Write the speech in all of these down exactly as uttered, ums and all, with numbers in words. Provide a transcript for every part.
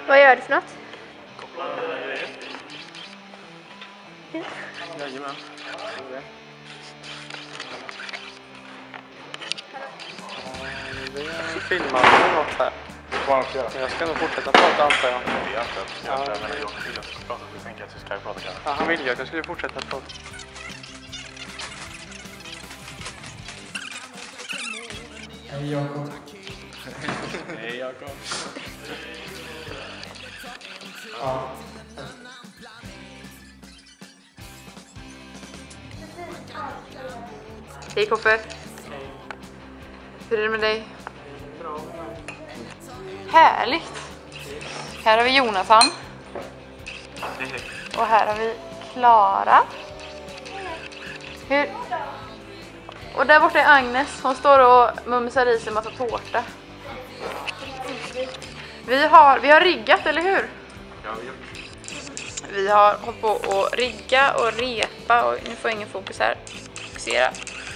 Vad gör du för något? Kopplar grejer. Jajamän. Vi filmar något här. Jag ska nog fortsätta prata, antar jag. Jag jag menar, jag vill att jag ska prata, så tänker jag att vi ska prata kanske. Ja, han ville ju att jag skulle fortsätta prata. Hej Jakob. Hej Jakob. Ja. Hej Koffe. Hur är det med dig? Bra. Härligt. Här har vi Jonathan. Hej hej. Och här har vi Klara. Hur? Och där borta är Agnes. Hon står och mumsar i sig en massa tårta. Vi har, vi har riggat, eller hur? Ja, vi gör. Vi har hållit på att rigga och repa. Och nu får jag ingen fokus här. Fokusera.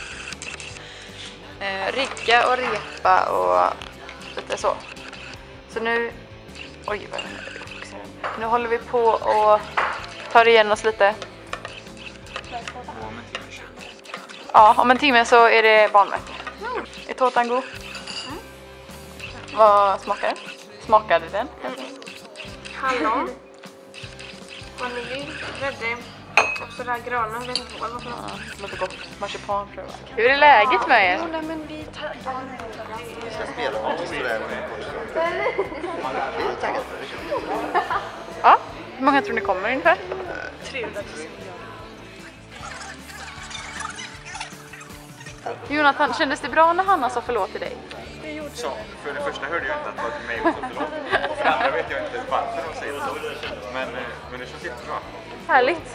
Eh, rigga och repa och lite så. Så nu... Oj, vad är det? Nu håller vi på och tar igen oss lite. Ja, om en timme så är det barnmöte. Mm. Är tårtan god? Mm. Vad smakar den? Smakade den? Mm. Hallon, vanilj, grädde och sådär gröna. Jag vet inte vad det var för något. Ja, låter gott. Marsipan tror jag. Hur är läget med er? Jo, nej, men vi tar... Vi ska spela om det sådär med Vi är taggade för det. Ja, hur många tror ni kommer ungefär? trehundratusen. Jonathan, kändes det bra när Hanna sa förlåt till dig? Så, för det första hörde jag inte att det var till mig och så förlåt. Och för det andra vet jag inte varför de säger så. Men, men det känns jättebra. Härligt.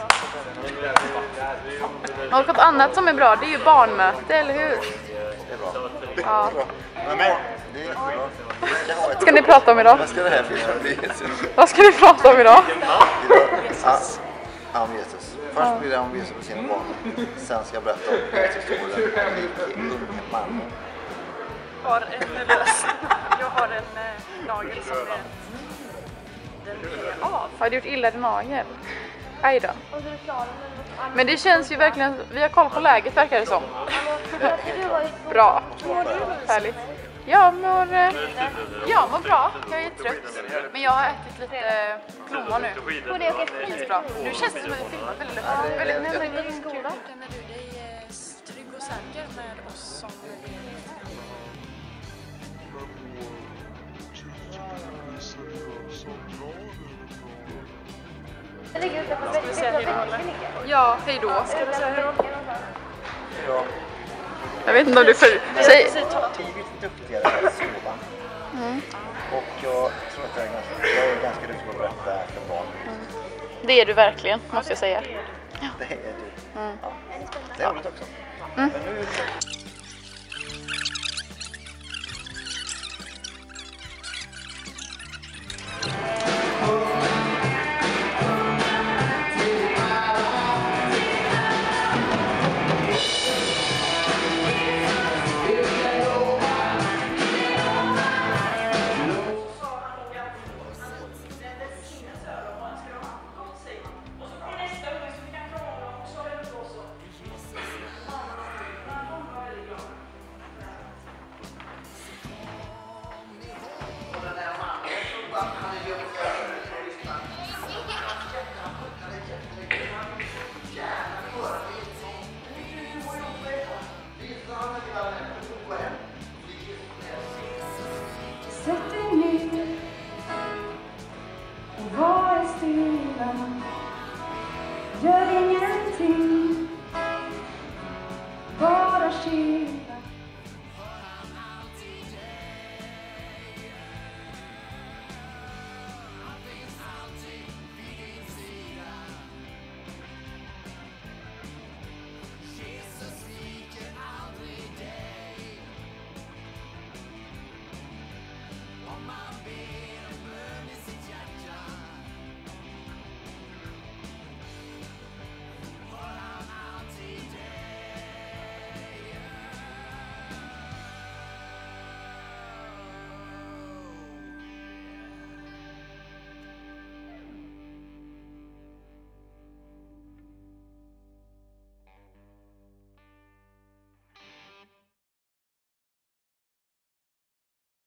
Något annat som är bra, det är ju barnmöte, eller hur? Det är bra. Ja. Men med, det är jättebra. Vi ska ha ett... Ska ni prata om idag? Vad ska det här filmen bli? Vad ska ni prata om idag? Idag, ja, om Jesus. Först blir det om Jesus och sina barn. Sen ska jag berätta om Jesus-historien. Ung man. Har en lös. Jag har en äh, nagel som är... Den är av. Har du gjort illa din nagel? Aj då. Men det känns ju verkligen... Vi har koll på läget, verkar det som. Bra. Härligt. Jag mår... äh, Jag mår bra. Jag är jättetrött. Men jag har ätit lite blommor nu. Och det är skitbra. Nu känns det som att vi filmar väldigt... väldigt, väldigt, väldigt kul. Känner du dig eh, trygg och säker med oss som Ska vi säga hej då? Ja, hej då. Ska vi säga hej då? Ja. Jag vet inte om du följer... Säg... Blivit duktigare att sova. Mm. Och jag tror att jag är ganska, jag är ganska duktig på att berätta för barn. Mm. Det är du verkligen, måste jag säga. Det är du. Mm. Ja. Det är roligt också. Mm. Men nu...